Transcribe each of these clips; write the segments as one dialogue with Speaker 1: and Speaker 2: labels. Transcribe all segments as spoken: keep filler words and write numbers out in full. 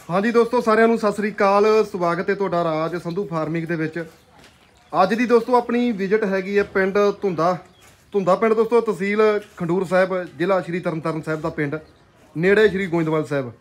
Speaker 1: ਹਾਂਜੀ ਦੋਸਤੋ ਸਾਰਿਆਂ ਨੂੰ ਸਤਿ ਸ੍ਰੀ ਅਕਾਲ। ਸਵਾਗਤ ਹੈ ਤੁਹਾਡਾ ਰਾਜ ਸੰਧੂ ਫਾਰਮਿੰਗ ਦੇ ਵਿੱਚ। ਅੱਜ ਦੀ ਦੋਸਤੋ ਆਪਣੀ ਵਿਜ਼ਿਟ ਹੈਗੀ ਹੈ ਪਿੰਡ ਧੁੰਦਾ ਧੁੰਦਾ ਪਿੰਡ ਦੋਸਤੋ, ਤਹਿਸੀਲ ਖੰਡੂਰ ਸਾਹਿਬ, ਜ਼ਿਲ੍ਹਾ ਸ਼੍ਰੀ ਤਰਨਤਾਰਨ ਸਾਹਿਬ ਦਾ ਪਿੰਡ, ਨੇੜੇ ਸ਼੍ਰੀ ਗੋਇੰਦਵਾਲ ਸਾਹਿਬ।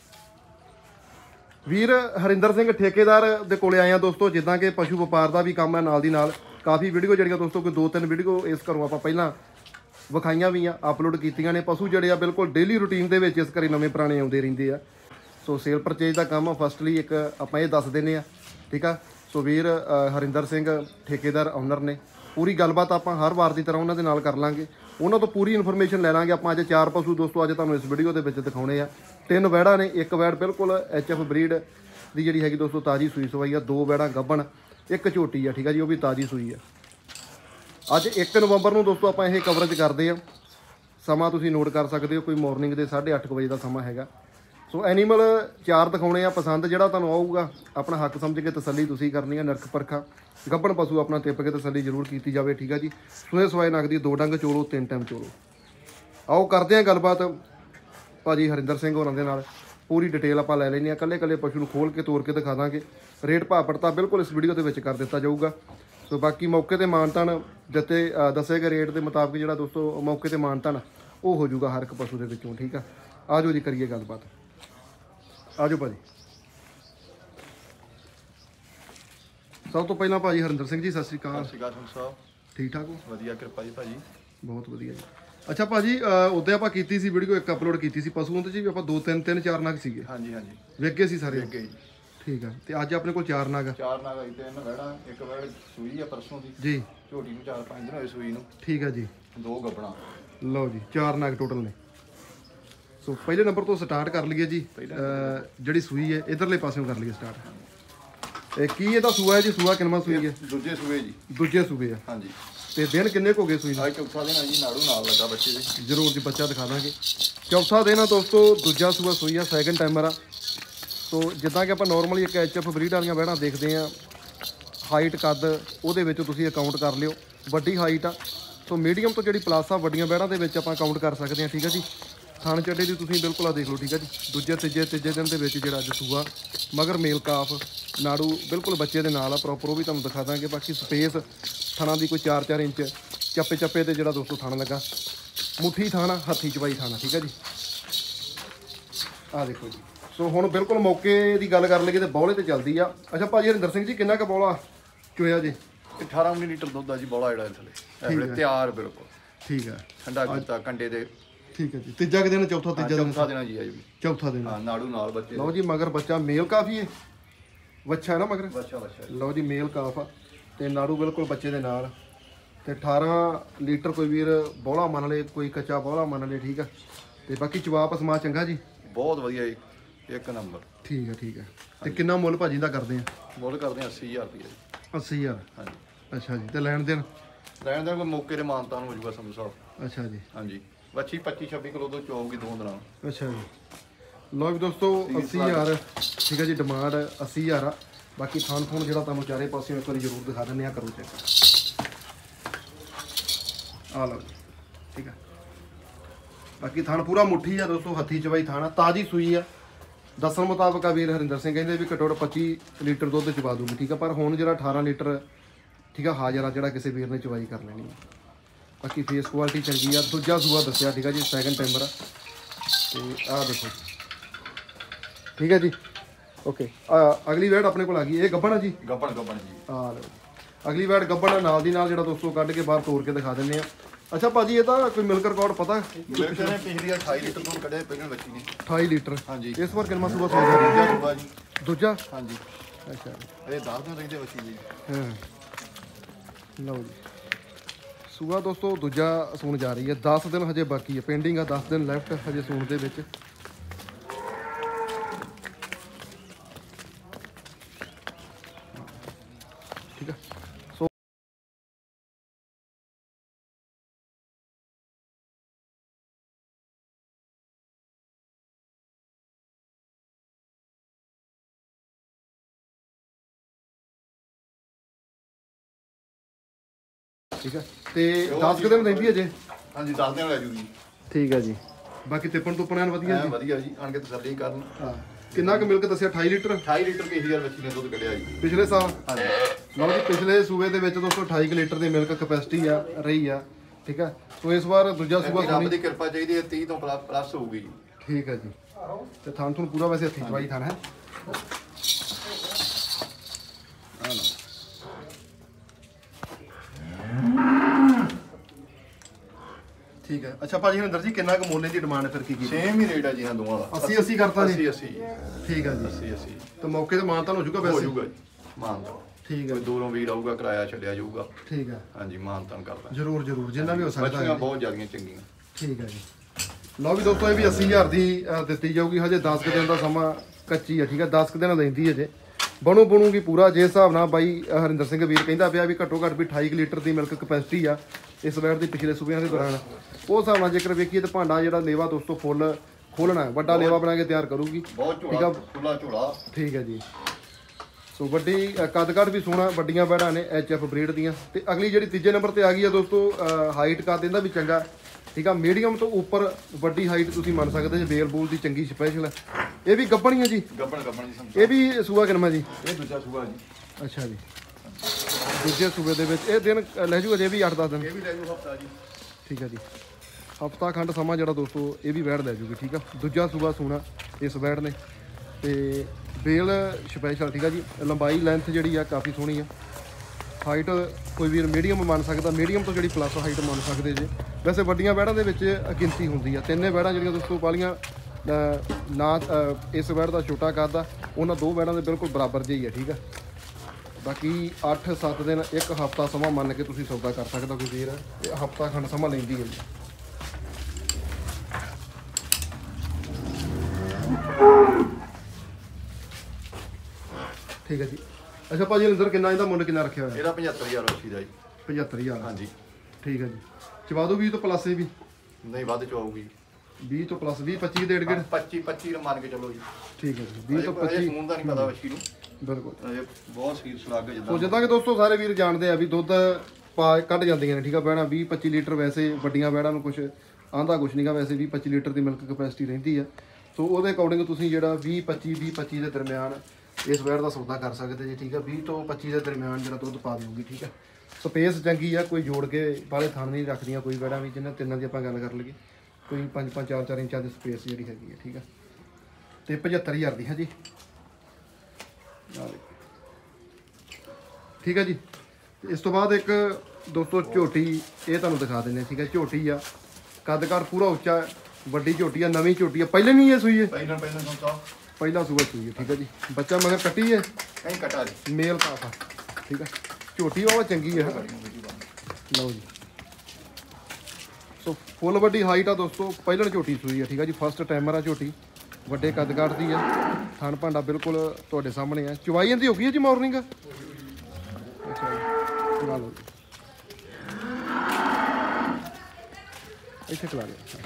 Speaker 1: ਵੀਰ ਹਰਿੰਦਰ ਸਿੰਘ ਠੇਕੇਦਾਰ ਦੇ ਕੋਲੇ ਆਏ ਆ ਦੋਸਤੋ। ਜਿੱਦਾਂ ਕਿ ਪਸ਼ੂ ਵਪਾਰ ਦਾ ਵੀ ਕੰਮ ਹੈ, ਨਾਲ ਦੀ ਨਾਲ ਕਾਫੀ ਵੀਡੀਓ ਜਿਹੜੀਆਂ ਦੋਸਤੋ ਕੋਈ ਦੋ ਤਿੰਨ ਵੀਡੀਓ ਇਸ ਘਰੋਂ ਆਪਾਂ ਪਹਿਲਾਂ ਵਿਖਾਈਆਂ ਵੀ ਆ, ਅਪਲੋਡ ਕੀਤੀਆਂ ਨੇ। ਪਸ਼ੂ ਜਿਹੜੇ ਆ ਬਿਲਕੁਲ ਡੇਲੀ ਰੂਟੀਨ ਦੇ ਵਿੱਚ ਇਸ ਘਰੇ ਨਵੇਂ ਪੁਰਾਣੇ ਆਉਂਦੇ ਰਹਿੰਦੇ ਆ। ਸੋ ਸੇਲ ਪਰਚੇਜ ਦਾ ਕੰਮ ਫਸਟਲੀ ਇੱਕ ਆਪਾਂ ਇਹ ਦੱਸ ਦਿੰਦੇ ਆ, ਠੀਕ ਆ। ਸੋ ਵੀਰ ਹਰਿੰਦਰ ਸਿੰਘ ਠੇਕੇਦਾਰ ਓਨਰ ਨੇ। ਪੂਰੀ ਗੱਲਬਾਤ ਆਪਾਂ ਹਰ ਵਾਰ ਦੀ ਤਰ੍ਹਾਂ ਉਹਨਾਂ ਦੇ ਨਾਲ ਕਰ ਲਾਂਗੇ, ਉਹਨਾਂ ਤੋਂ ਪੂਰੀ ਇਨਫੋਰਮੇਸ਼ਨ ਲੈ ਲਾਂਗੇ। ਆਪਾਂ ਅੱਜ ਚਾਰ ਪਸ਼ੂ ਦੋਸਤੋ ਅੱਜ ਤੁਹਾਨੂੰ ਇਸ ਵੀਡੀਓ ਦੇ ਵਿੱਚ ਦਿਖਾਉਣੇ ਆ। ਤਿੰਨ ਵੈੜਾਂ ਨੇ, ਇੱਕ ਵੈੜ ਬਿਲਕੁਲ ਐਚ ਐਫ ਬਰੀਡ ਦੀ ਜਿਹੜੀ ਹੈਗੀ ਦੋਸਤੋ ਤਾਜ਼ੀ ਸੂਈ ਸਵਾਈ ਆ। ਦੋ ਵੈੜਾਂ ਗੱਭਣ, ਇੱਕ ਝੋਟੀ ਆ, ਠੀਕ ਆ ਜੀ, ਉਹ ਵੀ ਤਾਜ਼ੀ ਸੂਈ ਆ। ਅੱਜ ਇੱਕ ਨਵੰਬਰ ਨੂੰ ਦੋਸਤੋ ਆਪਾਂ ਇਹ ਕਵਰੇਜ ਕਰਦੇ ਆ। ਸਮਾਂ ਤੁਸੀਂ ਨੋਟ ਕਰ ਸਕਦੇ ਹੋ, ਕੋਈ ਮਾਰਨਿੰਗ ਦੇ ਸਾਢੇ ਅੱਠ ਵਜੇ ਦਾ ਸਮਾਂ ਹੈਗਾ। ਸੋ ਐਨੀਮਲ ਚਾਰ ਦਿਖਾਉਣੇ ਆ। ਪਸੰਦ ਜਿਹੜਾ ਤੁਹਾਨੂੰ ਆਊਗਾ ਆਪਣਾ ਹੱਕ ਸਮਝ ਕੇ ਤਸੱਲੀ ਤੁਸੀਂ ਕਰਨੀ ਆ। ਨਰਕ ਪਰਖਾ ਗੱਭਣ ਪਸ਼ੂ ਆਪਣਾ ਟਿੱਪ ਕੇ ਤਸੱਲੀ ਜ਼ਰੂਰ ਕੀਤੀ ਜਾਵੇ, ਠੀਕ ਆ ਜੀ। ਸੂਏ ਸਵਾਏ ਨਗਦੀ ਦੋ ਡੰਗ ਚੋਲੋ, ਤਿੰਨ ਟਾਈਮ ਚੋਲੋ। ਆਓ ਕਰਦੇ ਆ ਗੱਲਬਾਤ ਭਾਜੀ ਹਰਿੰਦਰ ਸਿੰਘ ਹੋਰਾਂ ਦੇ ਨਾਲ। ਪੂਰੀ ਡਿਟੇਲ ਆਪਾਂ ਲੈ ਲੈਂਦੇ ਆ, ਕੱਲੇ ਕੱਲੇ ਪਸ਼ੂ ਨੂੰ ਖੋਲ ਕੇ ਤੋੜ ਕੇ ਦਿਖਾ ਦਾਂਗੇ। ਰੇਟ ਭਾਅ ਪੜਤਾ ਬਿਲਕੁਲ ਇਸ ਵੀਡੀਓ ਦੇ ਵਿੱਚ ਕਰ ਦਿੱਤਾ ਜਾਊਗਾ। ਸੋ ਬਾਕੀ ਮੌਕੇ ਤੇ ਮਾਨਤਾਨ ਦਿੱਤੇ ਦੱਸੇ ਗਏ ਰੇਟ ਦੇ ਮੁਤਾਬਕ ਜਿਹੜਾ ਦੋਸਤੋ ਮੌਕੇ ਤੇ ਮਾਨਤਾਨ ਉਹ ਹੋ ਜਾਊਗਾ ਹਰ ਇੱਕ ਪਸ਼ੂ ਦੇ ਵਿੱਚੋਂ, ਠੀਕ ਆ। ਆ ਜਾਓ ਜੀ ਕਰੀਏ ਗੱਲਬਾਤ, ਆ ਜਾਓ ਭਾਜੀ। ਸਭ ਤੋਂ ਪਹਿਲਾਂ ਭਾਜੀ ਹਰਿੰਦਰ ਸਿੰਘ ਜੀ, ਸਤਿ ਸ਼੍ਰੀ ਅਕਾਲ।
Speaker 2: ਸਤਿ ਸ਼੍ਰੀ ਅਕਾਲ ਸਾਹਿਬ,
Speaker 1: ਠੀਕ ਠਾਕ ਹੋ?
Speaker 2: ਵਧੀਆ ਕਿਰਪਾ ਜੀ ਭਾਜੀ,
Speaker 1: ਬਹੁਤ ਵਧੀਆ ਜੀ। ਅੱਛਾ ਭਾਜੀ, ਉੱਤੇ ਆਪਾਂ ਕੀਤੀ ਸੀ ਵੀਡੀਓ ਇੱਕ ਅਪਲੋਡ ਕੀਤੀ ਸੀ ਪਸ਼ੂਆਂ ਤੇ ਜੀ, ਆਪਾਂ ਦੋ ਤਿੰਨ ਤਿੰਨ ਚਾਰ ਨਗ ਸੀਗੇ।
Speaker 2: ਹਾਂਜੀ ਹਾਂਜੀ
Speaker 1: ਵੇਖੇ ਸੀ ਸਾਰੇ?
Speaker 2: ਵੇਖੇ ਜੀ।
Speaker 1: ਠੀਕ ਆ। ਤੇ ਅੱਜ ਆਪਣੇ ਕੋਲ ਚਾਰ ਨਗ ਆ।
Speaker 2: ਚਾਰ ਨਗ ਆਈ, ਤਿੰਨ ਵੈੜਾਂ, ਇੱਕ ਵੈੜ ਸੂਈ ਆ ਪਰਸੋਂ ਦੀ
Speaker 1: ਜੀ।
Speaker 2: ਝੋਟੀ ਨੂੰ ਚਾਰ ਪੰਜ ਦਿਨ ਹੋਏ ਸੂਈ ਨੂੰ।
Speaker 1: ਠੀਕ ਆ ਜੀ।
Speaker 2: ਦੋ ਗੱਬਣਾ।
Speaker 1: ਲਓ ਜੀ, ਚਾਰ ਨਗ ਟੋਟਲ ਨੇ। ਸੋ ਪਹਿਲੇ ਨੰਬਰ ਤੋਂ ਸਟਾਰਟ ਕਰ ਲਈਏ ਜੀ। ਜਿਹੜੀ ਸੂਈ ਹੈ ਇਧਰਲੇ ਪਾਸਿਓਂ ਕਰ ਲਈਏ ਸਟਾਰਟ। ਇਹ ਕੀ ਇਹਦਾ ਸੂਆ ਹੈ ਜੀ? ਸੂਆ ਕਿੰਨਾ ਸੂਈ ਹੈ?
Speaker 2: ਦੂਜੇ ਸੂਏ ਜੀ।
Speaker 1: ਦੂਜੇ ਸੂਏ ਆ।
Speaker 2: ਹਾਂਜੀ।
Speaker 1: ਤੇ ਦਿਨ ਕਿੰਨੇ ਕੁ ਹੋ ਗਏ ਸੂਈ ਨੂੰ?
Speaker 2: ਅੱਜ ਚੌਥਾ ਦਿਨ ਆ ਜੀ, ਨਾੜੂ ਨਾਲ ਲੱਗਾ ਬੱਚੇ ਦੇ।
Speaker 1: ਜ਼ਰੂਰ ਜੀ, ਬੱਚਾ ਦਿਖਾ ਦਾਂਗੇ। ਚੌਥਾ ਦਿਨ ਆ ਦੋਸਤੋ, ਦੂਜਾ ਸੂਆ ਸੂਈ ਆ, ਸੈਕਿੰਡ ਟਾਈਮਰ ਆ। ਸੋ ਜਿੱਦਾਂ ਕਿ ਆਪਾਂ ਨੋਰਮਲੀ ਇੱਕ ਐਚ ਐਫ ਬਰੀਡ ਵਾਲੀਆਂ ਵਹਿੜਾਂ ਦੇਖਦੇ ਆ, ਹਾਈਟ ਕੱਦ ਉਹਦੇ ਵਿੱਚ ਤੁਸੀਂ ਅਕਾਊਂਟ ਕਰ ਲਿਓ। ਵੱਡੀ ਹਾਈਟ ਆ। ਸੋ ਮੀਡੀਅਮ ਤੋਂ ਜਿਹੜੀ ਪਲੱਸ ਆ ਵੱਡੀਆਂ ਵਹਿੜਾਂ ਦੇ ਵਿੱਚ ਆਪਾਂ ਅਕਾਊਂਟ ਕਰ ਸਕਦੇ ਹਾਂ, ਠੀਕ ਆ ਜੀ। ਥਣ ਚੱਡੇ ਦੀ ਤੁਸੀਂ ਬਿਲਕੁਲ ਆ ਦੇਖ ਲਓ, ਠੀਕ ਆ ਜੀ। ਦੂਜੇ ਤੀਜੇ ਤੀਜੇ ਦਿਨ ਦੇ ਵਿੱਚ ਜਿਹੜਾ ਅੱਜ ਸੂਆ, ਮਗਰ ਮੇਲ ਕਾਫ, ਨਾੜੂ ਬਿਲਕੁਲ ਬੱਚੇ ਦੇ ਨਾਲ ਆ ਪ੍ਰੋਪਰ, ਉਹ ਵੀ ਤੁਹਾਨੂੰ ਦਿਖਾ ਦਾਂਗੇ। ਬਾਕੀ ਸਪੇਸ ਥਣਾਂ ਦੀ ਕੋਈ ਚਾਰ ਚਾਰ ਇੰਚ ਚੱਪੇ ਚੱਪੇ ਤੇ ਜਿਹੜਾ ਦੋਸਤੋ ਥਣ ਲੱਗਾ, ਮੁੱਠੀ ਥਾਣਾ, ਹੱਥੀ ਚਵਾਈ ਥਾਣਾ, ਠੀਕ ਆ ਜੀ। ਆ ਦੇਖੋ ਜੀ। ਸੋ ਹੁਣ ਬਿਲਕੁਲ ਮੌਕੇ ਦੀ ਗੱਲ ਕਰ ਲਈਏ ਤੇ ਬੌਲੇ ਤੇ ਚੱਲਦੀ ਆ। ਅੱਛਾ ਭਾਜੀ ਹਰਿੰਦਰ ਸਿੰਘ ਜੀ, ਕਿੰਨਾ ਕੁ ਬੌਲਾ ਚੋਇਆ ਜੀ?
Speaker 2: ਅਠਾਰਾਂ ਉੱਨੀ ਲੀਟਰ ਦੁੱਧ ਆ ਜੀ ਬੋਲਾ ਜਿਹੜਾ ਥੱਲੇ ਇਹ ਤਿਆਰ ਬਿਲਕੁਲ।
Speaker 1: ਠੀਕ ਆ।
Speaker 2: ਠੰਡਾ ਕੀਤਾ ਕੰਡੇ ਦੇ।
Speaker 1: ਠੀਕ ਹੈ ਜੀ। ਤੀਜਾ ਕਿ ਦਿਨ? ਚੌਥਾ ਤੀਜਾ ਦਿਨ?
Speaker 2: ਚੌਥਾ ਦਿਨ ਜੀ ਆ ਜੀ।
Speaker 1: ਚੌਥਾ ਦਿਨ।
Speaker 2: ਹਾਂ, ਨਾੜੂ ਨਾਲ ਬੱਚੇ।
Speaker 1: ਲਓ ਜੀ, ਮਗਰ ਬੱਚਾ ਮੇਲ ਕਾਫੀ ਹੈ, ਵੱਛਾ ਹੈ ਨਾ ਮਗਰ?
Speaker 2: ਬੱਚਾ ਬੱਚਾ।
Speaker 1: ਲਓ ਜੀ, ਮੇਲ ਕਾਫ ਆ ਤੇ ਨਾੜੂ ਬਿਲਕੁਲ ਬੱਚੇ ਦੇ ਨਾਲ। ਤੇ ਅਠਾਰਾਂ ਲੀਟਰ ਕੋਈ ਵੀਰ ਬੋਲਾ ਮੰਨ ਲਏ, ਕੋਈ ਕੱਚਾ ਬੋਲਾ ਮੰਨ ਲਏ, ਠੀਕ ਆ। ਤੇ ਬਾਕੀ ਚਵਾਪ ਸਮਾ ਚੰਗਾ ਜੀ?
Speaker 2: ਬਹੁਤ ਵਧੀਆ ਜੀ, ਇੱਕ ਨੰਬਰ।
Speaker 1: ਠੀਕ ਆ ਠੀਕ ਆ। ਤੇ ਕਿੰਨਾ ਮੁੱਲ ਭਾਜੀ ਦਾ ਕਰਦੇ ਆ?
Speaker 2: ਮੁੱਲ ਕਰਦੇ ਆ ਅੱਸੀ ਹਜ਼ਾਰ ਰੁਪਏ ਜੀ।
Speaker 1: ਅੱਸੀ ਹਜ਼ਾਰ?
Speaker 2: ਹਾਂਜੀ।
Speaker 1: ਅੱਛਾ ਜੀ। ਤੇ ਲੈਣ ਦੇਣ?
Speaker 2: ਲੈਣ ਦੇਣ ਕੋਈ ਮੌਕੇ ਦੇ ਮਾਨਤਾਨ ਹੋ ਜੂਗਾ ਸੰਧੂ ਸਾਹਿਬ।
Speaker 1: ਅੱਛਾ ਜੀ।
Speaker 2: ਹਾਂਜੀ। ਬੱਚੀ ਪੱਚੀ ਛੱਬੀ ਕਿਲੋ ਤੋਂ ਚੌਗੀ ਦੋ ਦਿਨਾਂ।
Speaker 1: ਅੱਛਾ ਜੀ। ਲਓ ਵੀ ਦੋਸਤੋ, ਅੱਸੀ ਹਜ਼ਾਰ ਠੀਕ ਹੈ ਜੀ, ਡਿਮਾਂਡ ਅੱਸੀ ਹਜ਼ਾਰ ਆ। ਬਾਕੀ ਥਾਨ ਥੂਣ ਜਿਹੜਾ ਤੁਹਾਨੂੰ ਚਾਰੇ ਪਾਸਿਓਂ ਇੱਕ ਵਾਰੀ ਜ਼ਰੂਰ ਦਿਖਾ ਦਿੰਦੇ ਆ, ਕਰੋ ਚੈੱਕ। ਆ ਲਓ ਜੀ, ਠੀਕ ਆ। ਬਾਕੀ ਥਾਨ ਪੂਰਾ ਮੁੱਠੀ ਆ ਦੋਸਤੋ, ਹੱਥੀ ਚਵਾਈ ਥਾਣਾ, ਤਾਜ਼ੀ ਸੂਈ ਆ। ਦੱਸਣ ਮੁਤਾਬਕ ਆ ਵੀਰ ਹਰਿੰਦਰ ਸਿੰਘ ਕਹਿੰਦੇ ਵੀ ਘੱਟੋ ਘੱਟ ਪੱਚੀ ਲੀਟਰ ਦੁੱਧ ਚਵਾ ਦੂਗੀ, ਠੀਕ ਆ। ਪਰ ਹੁਣ ਜਿਹੜਾ ਅਠਾਰਾਂ ਲੀਟਰ ਠੀਕ ਆ ਹਾਜ਼ਰ ਆ, ਜਿਹੜਾ ਕਿਸੇ ਵੀਰ ਨੇ ਚਵਾਈ ਕਰ ਲੈਣੀ ਆ। ਬਾਕੀ ਫੇਸ ਕੁਆਲਿਟੀ ਚੰਗੀ ਆ। ਦੂਜਾ ਸੂਆ ਦੱਸਿਆ, ਠੀਕ ਆ ਜੀ, ਸੈਕਿੰਡ ਟਾਈਮਰ ਆ। ਤੇ ਆਹ ਦੇਖੋ, ਠੀਕ ਹੈ ਜੀ, ਓਕੇ। ਅਗਲੀ ਵੈੜ ਆਪਣੇ ਕੋਲ ਆ ਗਈ, ਇਹ ਗੱਭਣ ਆ ਜੀ?
Speaker 2: ਗੱਭਣ ਗੱਭਣ ਜੀ।
Speaker 1: ਆ ਲਓ, ਅਗਲੀ ਵੈੜ ਗੱਭਣ ਨਾਲ ਦੀ ਨਾਲ ਜਿਹੜਾ ਦੋਸਤੋ ਕੱਢ ਕੇ ਬਾਹਰ ਤੋੜ ਕੇ ਦਿਖਾ ਦਿੰਦੇ ਆ। ਅੱਛਾ ਭਾਜੀ, ਇਹ ਤਾਂ ਕੋਈ ਮਿਲਕ ਰਿਕਾਰਡ ਪਤਾ?
Speaker 2: ਮਿਲਕ ਨੇ ਪਿਛਲੀ ਅਠਾਈ ਲੀਟਰ ਦੁੱਧ ਕੱਢਿਆ ਪਹਿਲਾਂ ਬੱਚੀ ਨੇ।
Speaker 1: ਅਠਾਈ ਲੀਟਰ?
Speaker 2: ਹਾਂਜੀ।
Speaker 1: ਇਸ ਵਾਰ ਕਿੰਨਾ ਸੂਆ ਸੌਦਾ
Speaker 2: ਦੂਜਾ ਸੂਆ ਜੀ।
Speaker 1: ਦੂਜਾ?
Speaker 2: ਹਾਂਜੀ।
Speaker 1: ਅੱਛਾ।
Speaker 2: ਇਹ ਦਸ ਦਿਨ ਰਹਿੰਦੇ ਬੱਚੀ ਜੀ।
Speaker 1: ਹਾਂ, ਲਓ ਜੀ, ਸੂਆ ਦੋਸਤੋ ਦੂਜਾ ਸੂਣ ਜਾ ਰਹੀ ਹੈ। ਦਸ ਦਿਨ ਹਜੇ ਬਾਕੀ ਹੈ, ਪੈਂਡਿੰਗ ਆ, ਦਸ ਦਿਨ ਲੈਫਟ ਹਜੇ ਸੂਣ ਦੇ ਵਿੱਚ। ਠੀਕ ਆ। ਸੋ ਠੀਕ ਹੈ। ਤੇ ਦਸ ਕੁ ਦਿਨ ਰਹਿੰਦੀ ਹੈ ਜੇ?
Speaker 2: ਹਾਂਜੀ, ਦਸ ਦਿਨ ਲੈ ਜੂਗੀ।
Speaker 1: ਠੀਕ ਹੈ ਜੀ। ਬਾਕੀ ਤਿੱਪਣ ਤੁੱਪਣ ਐਨ ਵਧੀਆ
Speaker 2: ਐਨ
Speaker 1: ਜੀ?
Speaker 2: ਵਧੀਆ ਜੀ, ਆਣ ਕੇ ਤਸੱਲੀ ਕਰਨ।
Speaker 1: ਹਾਂ। ਕਿੰਨਾ ਕੁ ਮਿਲਕ ਦੱਸਿਆ ਅਠਾਈ ਲੀਟਰ
Speaker 2: ਅਠਾਈ ਲੀਟਰ ਕੇ ਹਜ਼ਾਰ ਬੱਚੀ ਨੇ ਦੁੱਧ ਕੱਢਿਆ ਜੀ
Speaker 1: ਪਿਛਲੇ ਸਾਲ
Speaker 2: ਹਾਂਜੀ
Speaker 1: ਲਓ ਜੀ ਪਿਛਲੇ ਸੂਬੇ ਦੇ ਵਿੱਚ ਦੋਸਤੋ ਅਠਾਈ ਕੁ ਲੀਟਰ ਦੀ ਮਿਲਕ ਕਪੈਸਿਟੀ ਆ ਰਹੀ ਆ ਠੀਕ ਆ ਸੋ ਇਸ ਵਾਰ ਦੂਜਾ ਸੂਬਾ
Speaker 2: ਰੱਬ ਦੀ ਕਿਰਪਾ ਚਾਹੀਦੀ ਹੈ ਤੀਹ ਤੋਂ ਪਲੱਸ ਹੋਊਗੀ ਜੀ
Speaker 1: ਠੀਕ ਹੈ ਜੀ ਤੇ ਥਾਂ ਤੁਹਾਨੂੰ ਪੂਰਾ ਵੈਸੇ ਹੱਥੀ ਚਵਾਈ ਥਾਂ ਹੈ ਠੀਕ ਹੈ ਅੱਛਾ ਭਾਜੀ ਹਰਿੰਦਰ ਜੀ ਕਿੰਨਾ ਕੁ ਮੁੱਲ ਦੀ ਡਿਮਾਂਡ ਫਿਰ ਕੀ ਕੀ
Speaker 2: ਸੇਮ ਹੀ ਰੇਟ ਆ ਜੀ ਹਾਂ ਦੋਵਾਂ ਦਾ
Speaker 1: ਅੱਸੀ ਅੱਸੀ ਕਰਤਾ ਜੀ
Speaker 2: ਅੱਸੀ ਅੱਸੀ
Speaker 1: ਠੀਕ ਹੈ ਜੀ
Speaker 2: ਅੱਸੀ ਅੱਸੀ
Speaker 1: ਤੇ ਮੌਕੇ ਤੇ ਮਾਨਤਾਨ ਹੋ ਜਾਊਗਾ
Speaker 2: ਹੋ
Speaker 1: ਵੈਸੇ
Speaker 2: ਜਾਊਗਾ ਜੀ ਮਾਨਤਾਨ
Speaker 1: ਠੀਕ ਹੈ
Speaker 2: ਕੋਈ ਦੂਰੋਂ ਵੀਰ ਆਊਗਾ ਕਿਰਾਇਆ ਛੱਡਿਆ ਜਾਊਗਾ
Speaker 1: ਠੀਕ ਹੈ
Speaker 2: ਹਾਂਜੀ ਮਾਨਤਾਨ ਕਰਦਾ
Speaker 1: ਜਰੂਰ ਜਰੂਰ ਜਿੰਨਾ ਵੀ ਹੋ ਸਕਦਾ
Speaker 2: ਬੱਚੀਆਂ ਬਹੁਤ ਜ਼ਿਆਦੀਆਂ ਚੰਗੀਆਂ
Speaker 1: ਠੀਕ ਹੈ ਜੀ ਲਓ ਵੀ ਦੋਸਤੋ ਇਹ ਵੀ ਅੱਸੀ ਹਜ਼ਾਰ ਦੀ ਅ, ਦਿੱਤੀ ਜਾਊਗੀ ਹਜੇ ਦਸ ਕੁ ਦਿਨ ਦਾ ਸਮਾਂ ਕੱਚੀ ਹੈ ਠੀਕ ਹੈ ਦਸ ਕੁ ਦਿਨ ਲੈਂਦੀ ਅਜੇ ਬਣੂ ਬਣੂਗੀ ਪੂਰਾ ਜੇ ਹਿਸਾਬ ਨਾਲ ਬਾਈ ਅ, ਹਰਿੰਦਰ ਸਿੰਘ ਵੀਰ ਕਹਿੰਦਾ ਪਿਆ ਵੀ ਘੱਟੋ ਘੱਟ ਵੀ ਅਠਾਈ ਕੁ ਲੀਟਰ ਦੀ ਮਿਲਕ ਕਪੈਸਿਟੀ ਆ ਇਸ ਵੈਟ ਦੀ ਪਿਛਲੇ ਸੂਬਿਆਂ ਦੇ ਦੌਰਾਨ ਉਹ ਹਿਸਾਬ ਨਾਲ ਜੇਕਰ ਵੇਖੀਏ ਤਾਂ ਭਾਂਡਾ ਜਿਹੜਾ ਲੇਵਾ ਦੋਸਤੋ ਫੁੱਲ ਖੋਲਣਾ ਹੈ ਵੱਡਾ ਲੇਵਾ ਬਣਾ ਕੇ ਤਿਆਰ ਕਰੂਗੀ
Speaker 2: ਬਹੁਤ ਝੋਲਾ ਖੁੱਲਾ ਝੋਲਾ
Speaker 1: ਠੀਕ ਹੈ ਜੀ ਸੋ ਵੱਡੀ ਅ, ਕੱਦ ਕੱਦ ਵੀ ਸੋਹਣਾ ਵੱਡੀਆਂ ਬੈੜਾਂ ਨੇ ਐਚ ਐਫ ਬਰੀਡ ਦੀਆਂ ਤੇ ਅਗਲੀ ਜਿਹੜੀ ਤੀਜੇ ਨੰਬਰ ਤੇ ਆ ਗਈ ਹੈ ਦੋਸਤੋ ਹਾਈਟ ਕੱਦ ਇਹਦਾ ਵੀ ਚੰਗਾ ਠੀਕ ਆ ਮੀਡੀਅਮ ਤੋਂ ਉੱਪਰ ਵੱਡੀ ਹਾਈਟ ਤੁਸੀਂ ਮੰਨ ਸਕਦੇ ਜੇ ਬੇਲ ਬੂਲ ਦੀ ਚੰਗੀ ਸਪੈਸ਼ਲ ਹੈ ਇਹ ਵੀ ਗੱਬਣੀ ਹੈ ਜੀ
Speaker 2: ਗੱਬਣ ਗੱਬਣ ਜੀ ਸਮਝ
Speaker 1: ਇਹ ਵੀ ਸੂਆ ਕਿਨਮਾ ਜੀ
Speaker 2: ਇਹ ਦੂਜਾ ਸੂਆ ਜੀ
Speaker 1: ਅੱਛਾ ਜੀ ਦੂਜੇ ਸੂਬੇ ਦੇ ਵਿੱਚ ਇਹ ਦਿਨ ਅ, ਲੈ ਜੂ ਅਜੇ ਵੀ ਅੱਠ ਦਸ ਦਿਨ
Speaker 2: ਇਹ ਵੀ ਲੈ ਜਾਓ ਹਫਤਾ ਜੀ
Speaker 1: ਠੀਕ ਹੈ ਜੀ ਹਫਤਾ ਖੰਡ ਸਮਾਂ ਜਿਹੜਾ ਦੋਸਤੋ ਇਹ ਵੀ ਵੈੜ ਲੈ ਜੂਗੀ ਠੀਕ ਆ ਦੂਜਾ ਸੂਬਾ ਸੋਨਾ ਇਸ ਵੈੜ ਨੇ ਤੇ ਬੇਲ ਸਪੈਸ਼ਲ ਠੀਕ ਆ ਜੀ ਲੰਬਾਈ ਲੈਂਥ ਜਿਹੜੀ ਆ ਕਾਫੀ ਸੋਹਣੀ ਆ ਹਾਈਟ ਕੋਈ ਵੀਰ ਮੀਡੀਅਮ ਮੰਨ ਸਕਦਾ ਮੀਡੀਅਮ ਤੋਂ ਜਿਹੜੀ ਪਲੱਸ ਹਾਈਟ ਮੰਨ ਸਕਦੇ ਜੇ ਵੈਸੇ ਵੱਡੀਆਂ ਵੈੜਾਂ ਦੇ ਵਿੱਚ ਗਿਣਤੀ ਹੁੰਦੀ ਆ ਤਿੰਨੇ ਵੈੜਾਂ ਜਿਹੜੀਆਂ ਦੋਸਤੋ ਵਾਲੀਆਂ ਨਾ ਅ, ਇਸ ਵੈੜ ਦਾ ਛੋਟਾ ਕੱਦ ਆ ਉਹਨਾਂ ਦੋ ਵੈੜਾਂ ਦੇ ਬਿਲਕੁਲ ਬਰਾਬਰ ਜਿਹੀ ਆ ਠੀਕ ਆ ਬਾਕੀ ਅੱਠ ਸੱਤ ਦਿਨ ਇੱਕ ਹਫਤਾ ਸਮਾਂ ਮੰਨ ਕੇ ਤੁਸੀਂ ਸੌਦਾ ਕਰ ਸਕਦਾ ਕੋਈ ਵੀਰ ਇਹ ਹਫਤਾ ਖੰਡ ਸਮਾਂ ਲੈਂਦੀ ਹੈ ਜੀ ਠੀਕ ਹੈ ਜੀ ਅੱਛਾ ਭਾਜੀ ਅੰਦਰ ਕਿੰਨਾ ਇਹਦਾ ਮੁੱਲ ਕਿੰਨਾ ਰੱਖਿਆ ਹੋਇਆ
Speaker 2: ਇਹਦਾ ਪਝੱਤਰ ਹਜ਼ਾਰ ਅੱਸੀ ਦਾ ਜੀ
Speaker 1: ਪਝੱਤਰ ਹਜ਼ਾਰ
Speaker 2: ਹਾਂਜੀ
Speaker 1: ਠੀਕ ਹੈ ਜੀ ਚਵਾ ਦੋ ਵੀਹ ਤੋਂ ਪਲੱਸ ਇਹ ਵੀ
Speaker 2: ਨਹੀਂ ਵੱਧ ਚ ਆਊਗੀ
Speaker 1: ਵੀਹ ਤੋਂ ਪਲੱਸ ਵੀਹ ਪੱਚੀ ਦੇ ਡੇਢ
Speaker 2: ਪੱਚੀ ਪੱਚੀ ਮੰਨ ਕੇ ਚੱਲੋ ਜੀ
Speaker 1: ਠੀਕ ਹੈ ਜੀ ਵੀਹ ਤੋਂ
Speaker 2: ਅਜੇ
Speaker 1: ਪੱਚੀ
Speaker 2: ਸਮੂਨ ਦਾ ਨਹੀਂ ਪਤਾ ਵੱਛੀ ਨੂੰ
Speaker 1: ਬਿਲਕੁਲ
Speaker 2: ਅਜੇ ਬਹੁਤ ਸੀਰ ਸਲਾਗ
Speaker 1: ਸੋ
Speaker 2: ਜਿੱਦਾਂ
Speaker 1: ਜਿੱਦਾਂ ਕਿ ਦੋਸਤੋ ਸਾਰੇ ਵੀਰ ਜਾਣਦੇ ਆ ਵੀ ਦੁੱਧ ਪਾ ਕੱਢ ਜਾਂਦੀਆਂ ਨੇ ਠੀਕ ਆ ਬਹਿਣਾ ਵੀਹ ਪੱਚੀ ਲੀਟਰ ਵੈਸੇ ਵੱਡੀਆਂ ਬਹਿਣਾ ਨੂੰ ਕੁਝ ਆਂਦਾ ਕੁਝ ਨਹੀਂਗਾ ਵੈਸੇ ਵੀਹ ਪੱਚੀ ਲੀਟਰ ਦੀ ਮਿਲਕ ਕਪੈਸਿਟੀ ਰਹਿੰਦੀ ਆ ਸੋ ਉਹਦੇ ਅਕੋਰਡਿੰਗ ਤੁਸੀਂ ਜਿਹੜਾ ਵੀਹ ਪੱਚੀ ਵੀਹ ਪੱਚੀ ਦੇ ਦਰਮਿਆਨ ਇਸ ਵੈੜ ਦਾ ਸੌਦਾ ਕਰ ਸਕਦੇ ਜੀ ਠੀਕ ਆ ਵੀਹ ਤੋਂ ਪੱਚੀ ਦੇ ਦਰਮਿਆਨ ਜਿਹੜਾ ਦੁੱਧ ਪਾ ਦੇਊਗੀ ਠੀਕ ਆ ਸਪੇਸ ਚੰਗੀ ਆ ਕੋਈ ਜੋੜ ਕੇ ਬਾਹਲੇ ਥਣ ਨਹੀਂ ਰੱਖਦੀਆਂ ਕੋਈ ਵੈੜਾਂ ਵੀ ਜਿਹਨਾਂ ਤਿੰਨਾਂ ਦੀ ਆਪਾਂ ਗੱਲ ਕਰ ਲਈਏ ਕੋਈ ਪੰਜ ਪੰਜ ਚਾਰ ਚਾਰ ਇੰਚਾਂ ਦੀ ਸਪੇਸ ਜਿਹੜੀ ਹੈਗੀ ਆ ਠੀਕ ਆ ਤੇ ਪਝੱਤਰ ਹਜ਼ਾਰ ਦੀ ਹੈ ਜੀ ਠੀਕ ਹੈ ਜੀ ਇਸ ਤੋਂ ਬਾਅਦ ਇੱਕ ਦੋਸਤੋ ਝੋਟੀ ਇਹ ਤੁਹਾਨੂੰ ਦਿਖਾ ਦਿੰਦੇ ਠੀਕ ਹੈ ਝੋਟੀ ਆ ਕੱਦਕਾਰ ਪੂਰਾ ਉੱਚਾ ਵੱਡੀ ਝੋਟੀ ਆ ਨਵੀਂ ਝੋਟੀ ਆ ਪਹਿਲੇ ਨਹੀਂ ਇਹ ਸੂਈ ਹੈ
Speaker 2: ਪਹਿਲਾਂ ਪਹਿਲਾਂ ਸੰਤਾ
Speaker 1: ਪਹਿਲਾ ਸੂਆ ਸੂਈ ਹੈ ਠੀਕ ਹੈ ਜੀ ਬੱਚਾ ਮਗਰ ਕੱਟੀ ਹੈ
Speaker 2: ਕਹੀਂ ਕਟਾ ਜੀ
Speaker 1: ਮੇਲ ਕਾਫਾ ਠੀਕ ਹੈ ਝੋਟੀ ਉਹ ਚੰਗੀ ਹੈ ਲਓ ਜੀ ਸੋ ਫੁੱਲ ਵੱਡੀ ਹਾਈਟ ਆ ਦੋਸਤੋ ਪਹਿਲਣ ਝੋਟੀ ਸੂਈ ਹੈ ਠੀਕ ਹੈ ਜੀ ਫਸਟ ਟਾਈਮਰ ਆ ਝੋਟੀ ਵੱਡੇ ਕੱਦ ਕੱਟਦੀ ਆ ਥਣ ਭਾਂਡਾ ਬਿਲਕੁਲ ਤੁਹਾਡੇ ਸਾਹਮਣੇ ਆ ਚਵਾਈ ਜਾਂਦੀ ਹੋ ਗਈ ਹੈ ਜੀ ਮਾਰਨਿੰਗ ਅੱਛਾ ਜੀ ਲਾ ਲਓ ਇੱਥੇ ਖਲਾ ਲਿਆ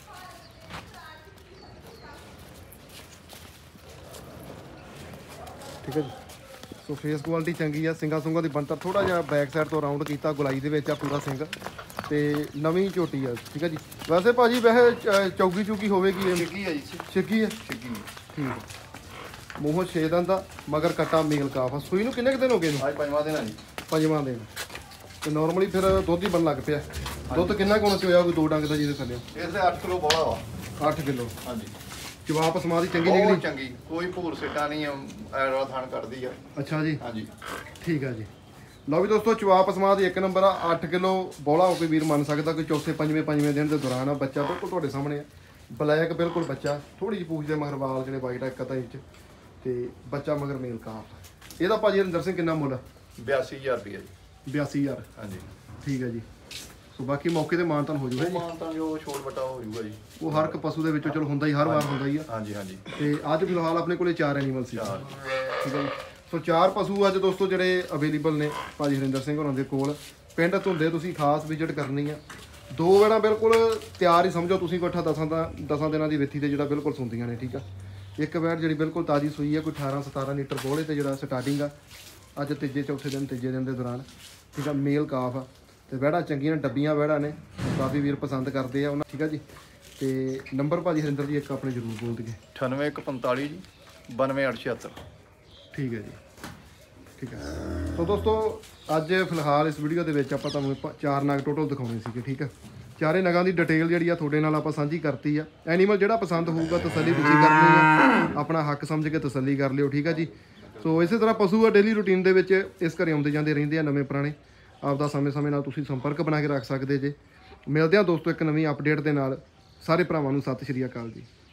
Speaker 1: ਠੀਕ ਹੈ ਜੀ ਸੋ ਫੇਸ ਕੁਆਲਿਟੀ ਚੰਗੀ ਆ ਸਿੰਗਾ ਸੁੰਗਾ ਦੀ ਬਣਤਰ ਥੋੜਾ ਜਿਹਾ ਬੈਕ ਸਾਈਡ ਤੋਂ ਰਾਉਂਡ ਕੀਤਾ ਗੁਲਾਈ ਦੇ ਵਿੱਚ ਆ ਪੂਰਾ ਸਿੰਘ ਤੇ ਨਵੀਂ ਝੋਟੀ ਆ ਠੀਕ ਹੈ ਜੀ ਵੈਸੇ ਭਾਜੀ ਵੈਸੇ ਚੌਗੀ ਚੂਗੀ ਹੋਵੇਗੀ ਇਹ
Speaker 2: ਛਿੱਕੀ ਹੈ ਜੀ
Speaker 1: ਛਿੱਕੀ ਹੈ
Speaker 2: ਛਿੱਕੀ
Speaker 1: ਠੀਕ ਹੈ ਮੂੰਹੋਂ ਛੇ ਦਿਨ ਦਾ ਮਗਰ ਕਟਾ ਮੇਲ ਕਾਫ ਆ ਸੂਈ ਨੂੰ ਕਿੰਨੇ ਕੁ ਦਿਨ ਹੋ ਗਏ ਨੇ
Speaker 2: ਅੱਜ ਪੰਜਵਾਂ ਦਿਨ ਆ ਜੀ
Speaker 1: ਪੰਜਵਾਂ ਦਿਨ ਤੇ ਨਾਰਮਲੀ ਫਿਰ ਦੁੱਧ ਹੀ ਬਣ ਲੱਗ ਪਿਆ ਦੁੱਧ ਕਿੰਨਾ ਕੁ ਹੋਣਾ ਚਾਹੀਦਾ ਕੋਈ ਦੋ ਡੰਗ ਦਾ ਜਿਹਦੇ ਥੱਲੇ
Speaker 2: ਇਸ ਦੇ ਅੱਠ ਕਿਲੋ ਬੋਲਾ ਵਾ
Speaker 1: ਅੱਠ ਕਿਲੋ
Speaker 2: ਹਾਂਜੀ
Speaker 1: ਜਵਾਬ ਸਮਾਂ ਦੀ ਚੰਗੀ
Speaker 2: ਬਹੁਤ
Speaker 1: ਨਿਕਲੀ
Speaker 2: ਚੰਗੀ ਕੋਈ ਭੂਰ ਸਿੱਟਾ ਨਹੀਂ ਐਡ ਵਾਲਾ ਥਾਣ ਕੱਢਦੀ ਆ
Speaker 1: ਅੱਛਾ ਜੀ
Speaker 2: ਹਾਂਜੀ
Speaker 1: ਠੀਕ ਆ ਜੀ ਲਓ ਵੀ ਦੋਸਤੋ ਚਵਾਪ ਸਮਾਦ ਇੱਕ ਨੰਬਰ ਆ ਅੱਠ ਕਿਲੋ ਬੋਲਾ ਹੋ ਕੇ ਵੀਰ ਮੰਨ ਸਕਦਾ ਕੋਈ ਚੌਥੇ ਪੰਜਵੇਂ ਪੰਜਵੇਂ ਦਿਨ ਦੇ ਦੌਰਾਨ ਆ ਬੱਚਾ ਬਿਲਕੁਲ ਤੁਹਾਡੇ ਸਾਹਮਣੇ ਆ ਬਲੈਕ ਬਿਲਕੁਲ ਬੱਚਾ ਥੋੜੀ ਜਿਹੀ ਪੂਛ ਦੇ ਮਗਰ ਵਾਲ ਜਿਹੜੇ ਵਾਈਟ ਆ ਇੱਕ ਅੱਧਾ ਇੰਚ ਤੇ ਬੱਚਾ ਮਗਰ ਮੇਲ ਕਾਫ ਇਹਦਾ ਭਾਜੀ ਹਰਿੰਦਰ ਸਿੰਘ ਕਿੰਨਾ ਮੁੱਲ
Speaker 2: ਬਿਆਸੀ ਹਜ਼ਾਰ ਰੁਪਏ ਜੀ
Speaker 1: ਬਿਆਸੀ ਹਜ਼ਾਰ
Speaker 2: ਹਾਂਜੀ
Speaker 1: ਠੀਕ ਹੈ ਜੀ ਸੋ ਬਾਕੀ ਮੌਕੇ ਤੇ ਮਾਨਤਾਨ ਹੋ ਜੂਗਾ ਜੀ
Speaker 2: ਮਾਨ ਤਾਂ ਜੋ ਛੋਟ ਵੱਟਾ ਹੋ ਜਾਊਗਾ ਜੀ
Speaker 1: ਉਹ ਹਰ ਇੱਕ ਪਸ਼ੂ ਦੇ ਵਿੱਚੋਂ ਚਲੋ ਹੁੰਦਾ ਹੀ ਹਰ ਵਾਰ ਹੁੰਦਾ ਹੀ ਆ
Speaker 2: ਹਾਂਜੀ ਹਾਂਜੀ
Speaker 1: ਤੇ ਅੱਜ ਫਿਲਹਾਲ ਆਪਣੇ ਕੋਲੇ ਚਾਰ ਐਨੀਮਲ ਸੀ
Speaker 2: ਚਾਰ।
Speaker 1: ਠੀਕ ਹੈ ਜੀ ਸੋ ਚਾਰ ਪਸ਼ੂ ਅੱਜ ਦੋਸਤੋ ਜਿਹੜੇ ਅਵੇਲੇਬਲ ਨੇ ਭਾਜੀ ਹਰਿੰਦਰ ਸਿੰਘ ਹੋਰਾਂ ਦੇ ਕੋਲ ਪਿੰਡ ਧੁੰਦੇ ਤੁਸੀਂ ਖਾਸ ਵਿਜ਼ਿਟ ਕਰਨੀ ਆ ਦੋ ਵੇੜਾ ਬਿਲਕੁਲ ਤਿਆਰ ਹੀ ਸਮਝੋ ਤੁਸੀਂ ਕੋਠਾ ਦਸਾਂ ਦਾ ਦਸਾਂ ਦਿਨਾਂ ਦੀ ਵਿੱਥੀ ਤੇ ਜਿਹੜਾ ਬਿਲਕੁਲ ਸੁੰਦੀਆਂ ਨੇ ਠੀਕ ਆ ਇੱਕ ਵੈੜ ਜਿਹੜੀ ਬਿਲਕੁਲ ਤਾਜ਼ੀ ਸੂਈ ਆ ਕੋਈ ਅਠਾਰਾਂ ਸਤਾਰਾਂ ਲੀਟਰ ਬੋਲੇ ਤੇ ਜਿਹੜਾ ਸਟਾਰਟਿੰਗ ਆ ਅੱਜ ਤੀਜੇ ਚੌਥੇ ਦਿਨ ਤੀਜੇ ਦਿਨ ਦੇ ਦੌਰਾਨ ਠੀਕ ਆ ਮੇਲ ਕਾਫ ਆ ਤੇ ਵੈੜਾ ਚੰਗੀਆਂ ਡੱਬੀਆਂ ਵੈੜਾ ਨੇ ਕਾਫੀ ਵੀਰ ਪਸੰਦ ਕਰਦੇ ਆ ਉਹਨਾਂ ਠੀਕ ਆ ਜੀ ਤੇ ਨੰਬਰ ਭਾਜੀ ਹਰਿੰਦਰ ਜੀ ਇੱਕ ਆਪਣੇ ਜ਼ਰੂਰ ਬੋਲ ਦਈਏ
Speaker 2: ਅਠਾਨਵੇਂ ਇੱਕ ਪੰਤਾਲੀ ਜੀ ਬਾਨਵੇਂ ਅੱਠ ਛਿਹੱਤਰ।
Speaker 1: ਠੀਕ ਹੈ ਜੀ, ਠੀਕ ਹੈ। ਸੋ ਦੋਸਤੋ ਅੱਜ ਫਿਲਹਾਲ ਇਸ ਵੀਡੀਓ ਦੇ ਵਿੱਚ ਆਪਾਂ ਤੁਹਾਨੂੰ ਪ- ਚਾਰ ਨਗ ਟੋਟਲ ਦਿਖਾਉਣੇ ਸੀਗੇ, ਠੀਕ ਹੈ। ਚਾਰੇ ਨਗਾਂ ਦੀ ਡਿਟੇਲ ਜਿਹੜੀ ਆ ਤੁਹਾਡੇ ਨਾਲ ਆਪਾਂ ਸਾਂਝੀ ਕਰਤੀ ਆ। ਐਨੀਮਲ ਜਿਹੜਾ ਪਸੰਦ ਹੋਊਗਾ ਤਸੱਲੀ ਤੁਸੀਂ ਕਰਨੀ ਆ, ਆਪਣਾ ਹੱਕ ਸਮਝ ਕੇ ਤਸੱਲੀ ਕਰ ਲਿਓ, ਠੀਕ ਹੈ ਜੀ। ਸੋ ਇਸੇ ਤਰ੍ਹਾਂ ਪਸ਼ੂ ਆ ਡੇਲੀ ਰੂਟੀਨ ਦੇ ਵਿੱਚ ਇਸ ਘਰੇ ਆਉਂਦੇ ਜਾਂਦੇ ਰਹਿੰਦੇ ਆ ਨਵੇਂ ਪੁਰਾਣੇ। ਆਪਦਾ ਸਮੇਂ-ਸਮੇਂ ਨਾਲ ਤੁਸੀਂ ਸੰਪਰਕ ਬਣਾ ਕੇ ਰੱਖ ਸਕਦੇ ਜੇ। ਮਿਲਦੇ ਆ ਦੋਸਤੋ ਇੱਕ ਨਵੀਂ ਅਪਡੇਟ ਦੇ ਨਾਲ। ਸਾਰੇ ਭਰਾਵਾਂ ਨੂੰ ਸਤਿ ਸ਼੍ਰੀ ਅਕਾਲ ਜੀ।